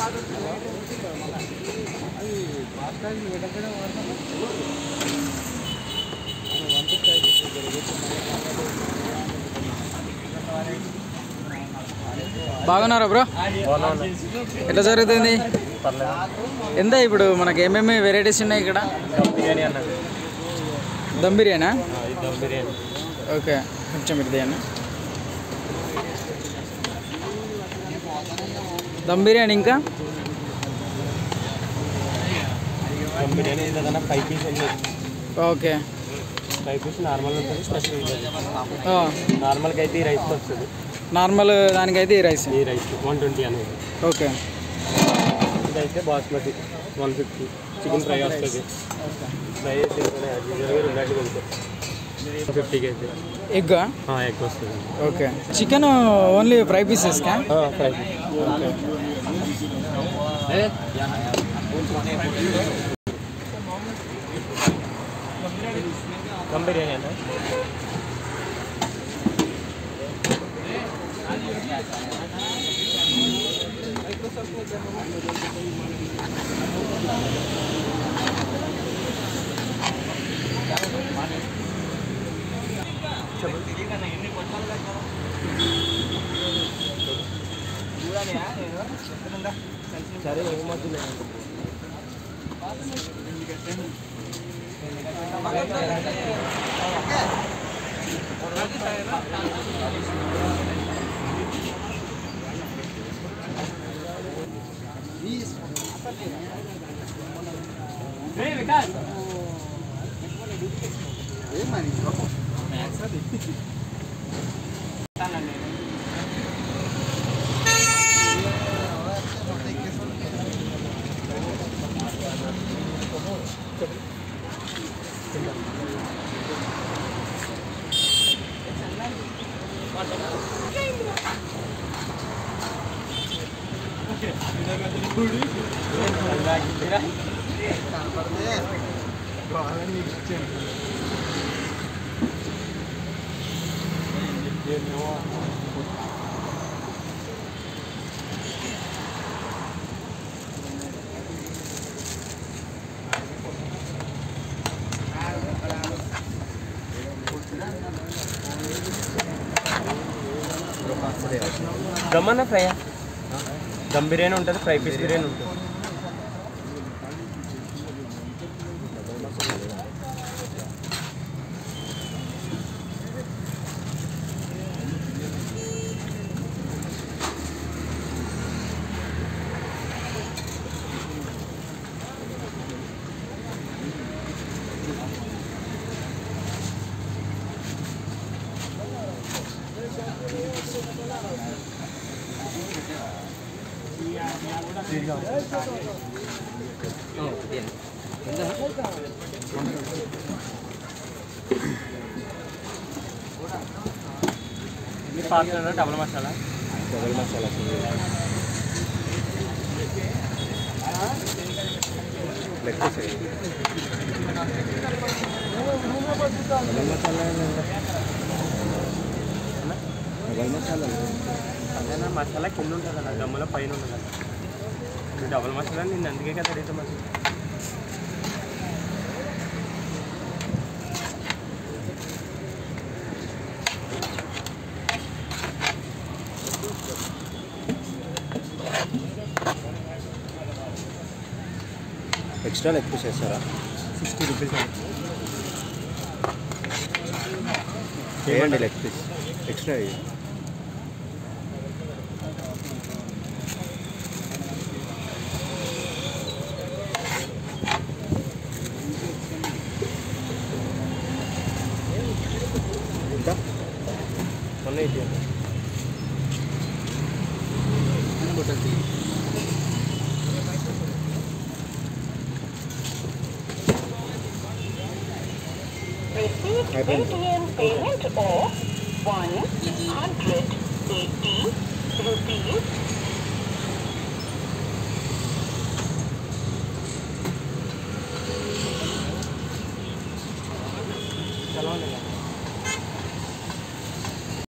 బాగున్నారా బ్రో? ఎట్లా జరుగుతుంది? ఎంత ఇప్పుడు మనకి ఏమేమి వెరైటీస్ ఉన్నాయి ఇక్కడ? దమ్ బిర్యానా? ఓకే, కొంచెం బిర్యానీ. దమ్ బిర్యానీ ఇంకా ఓకే. 5 పీస్ నార్మల్ ఉంటుంది, స్పెషల్ ఉంటుంది. నార్మల్గా అయితే ఈ రైస్ వస్తుంది. నార్మల్ దానికైతే ఈ రైస్ 120 అనేది. ఓకే. ఇదైతే బాస్మతి 150. చికెన్ ఫ్రై వస్తుంది. ఫ్రై ఉన్నట్టుగా ఉంటుంది. 50కి అయితే ఎగ్ వస్తుంది. ఓకే. చికెన్ ఓన్లీ ఫ్రై పీసెస్కా? Fry piece. Okay. Dum biryani అన్న. సరే ఏమవుతుంది. దమ్ అన్న ఫ్రై? దమ్ బిర్యానీ ఉంటుంది, ఫ్రై పీస్ బిర్యానీ ఉంటుంది. డబల్ మసాలా మసాలా కింద ఉంటుంది అన్న, దమ్ములో పైన ఉంటుంది అన్న. డబల్ మసాలా నేను అందుకే కదా అడిగితే మసాలా. ఎక్స్ట్రా లెగ్ పీస్ వేస్తారా? 60 రూపీస్ వేయండి లెగ్ పీస్ ఎక్స్ట్రా. ఎంత? 180. ATM payment of 180 rupees